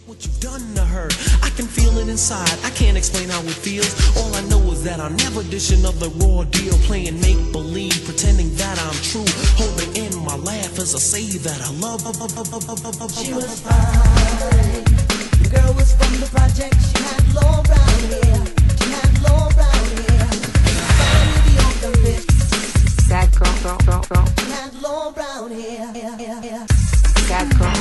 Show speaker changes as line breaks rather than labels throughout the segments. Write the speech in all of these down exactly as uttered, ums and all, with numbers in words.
What you've done to her, I can feel it inside. I can't explain how it feels. All I know is that I'll never dish another raw deal. Playing make-believe, pretending that I'm true. Holding in my laugh as I say that I love.
She was fine. The girl was from the project. She had long brown hair. She had long brown hair. Fine with the open lips.
Sad girl, girl, girl, girl.
She had long brown hair.
Sad girl.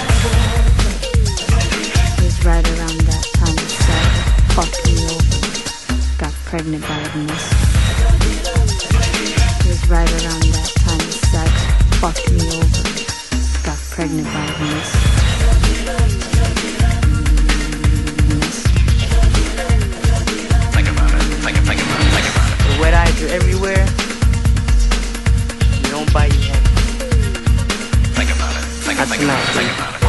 It was right around that time he said, fuck me over. Got pregnant by a miss. It was right around that time he said, fuck me over. Got pregnant by a miss.
Think about it, think, think about it, think about it.
The wet eyes are everywhere. You don't bite your head.
Think about it, think, think about it, think about it.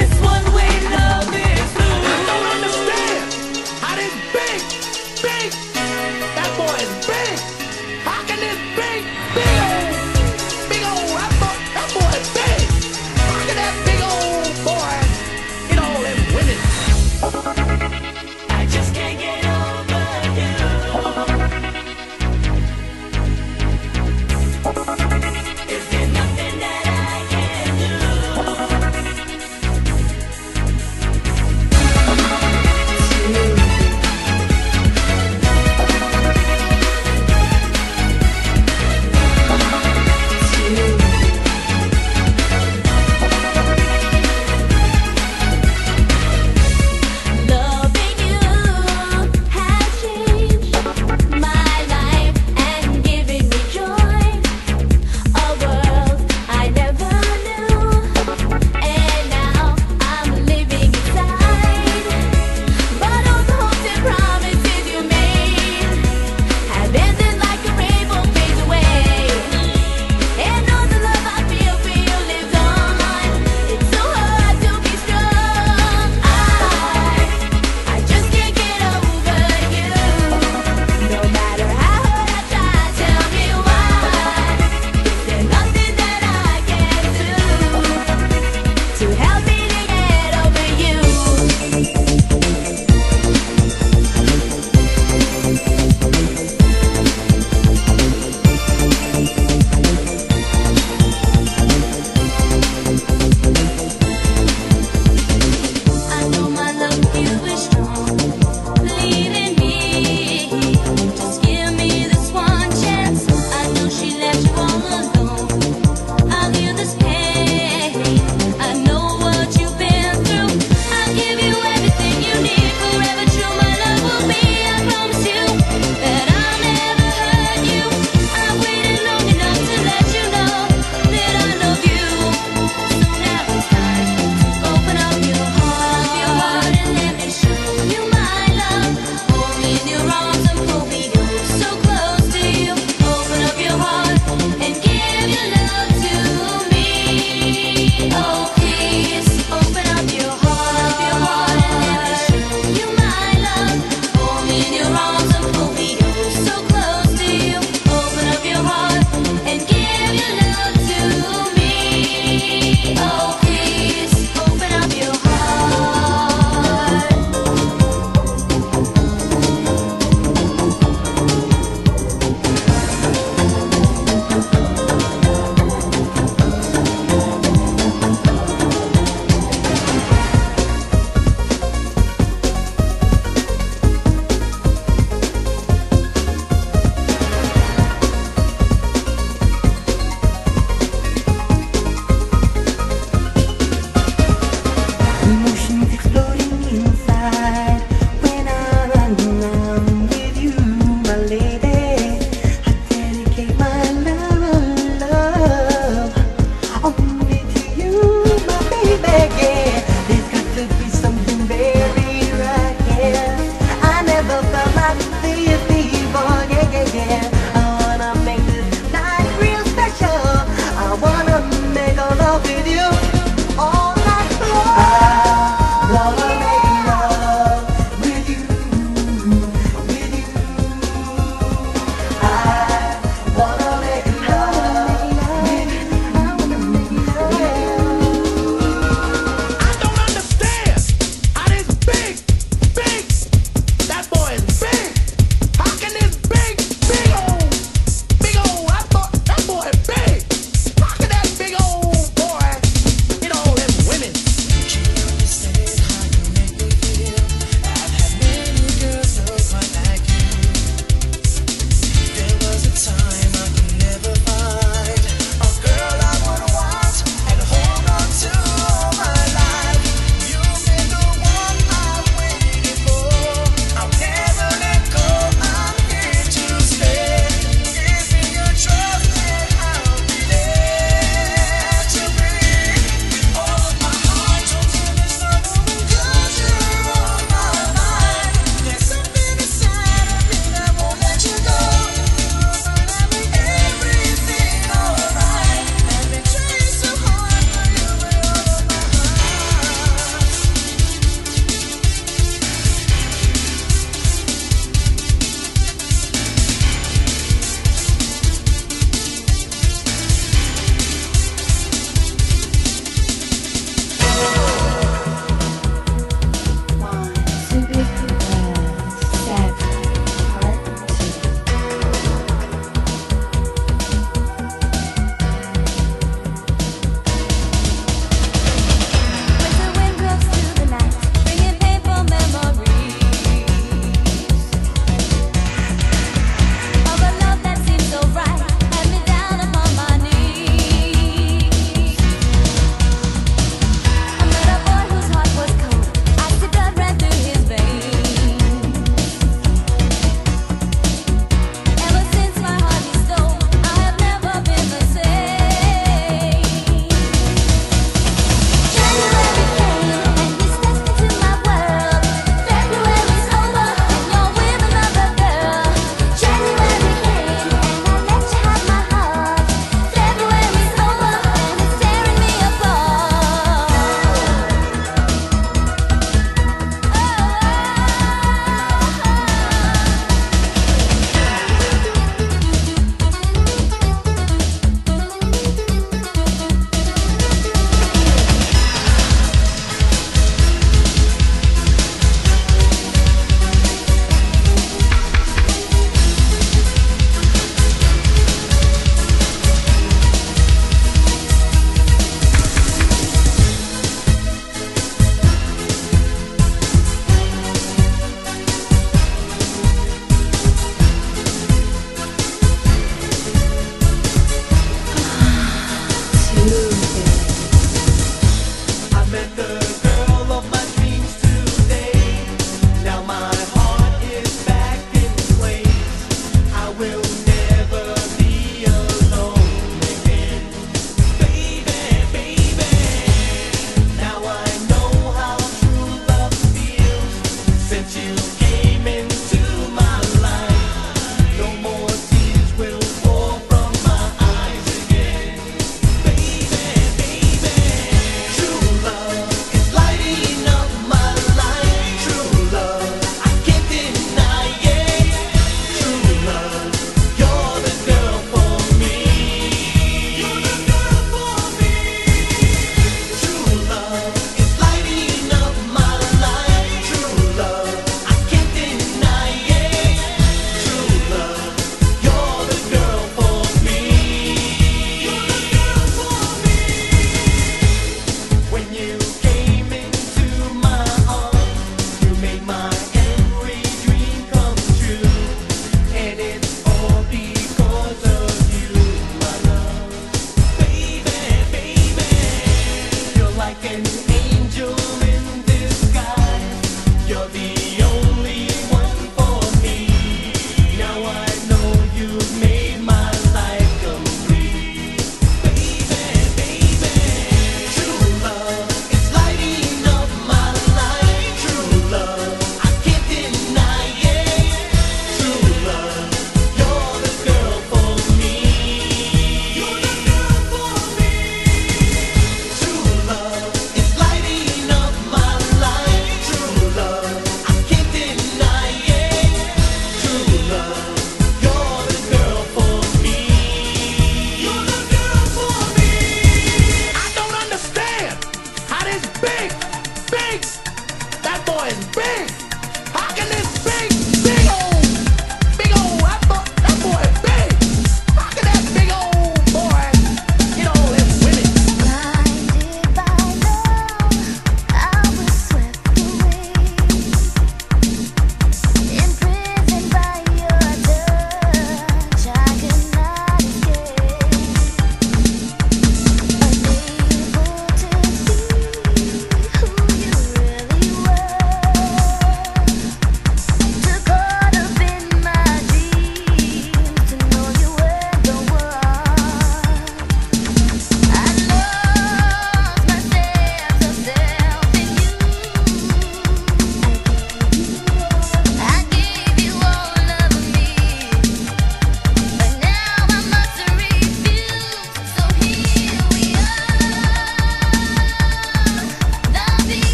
Big